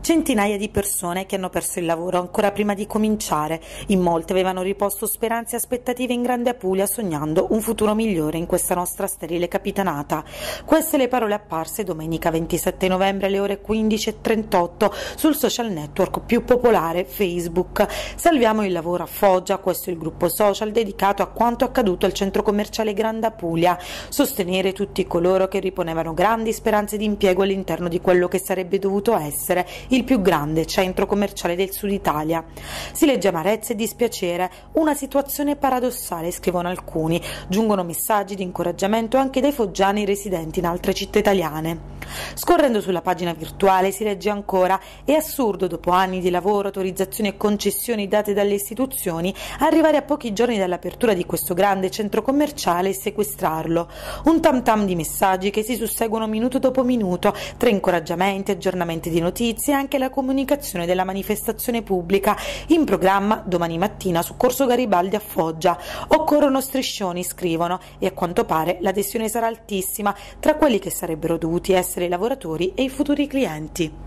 Centinaia di persone che hanno perso il lavoro ancora prima di cominciare. In molti avevano riposto speranze e aspettative in Grande Apulia, sognando un futuro migliore in questa nostra sterile capitanata. Queste le parole apparse domenica 27 novembre alle ore 15:38 sul social network più popolare Facebook. Salviamo il lavoro a Foggia, questo è il gruppo social dedicato a quanto accaduto al centro commerciale Grande Apulia. Sostenere tutti coloro che riponevano grandi speranze di impiego all'interno di quello che sarebbe dovuto essere il più grande centro commerciale del sud Italia. Si legge amarezza e dispiacere, una situazione paradossale, scrivono alcuni. Giungono messaggi di incoraggiamento anche dai foggiani residenti in altre città italiane. Scorrendo sulla pagina virtuale si legge ancora: è assurdo, dopo anni di lavoro, autorizzazioni e concessioni date dalle istituzioni, arrivare a pochi giorni dall'apertura di questo grande centro commerciale e sequestrarlo. Un tam tam di messaggi che si susseguono minuto dopo minuto, tra incoraggiamenti, aggiornamenti di notizie e anche la comunicazione della manifestazione pubblica in programma domani mattina su Corso Garibaldi a Foggia. Occorrono striscioni, scrivono, e a quanto pare l'adesione sarà altissima tra quelli che sarebbero dovuti essere i lavoratori e i futuri clienti.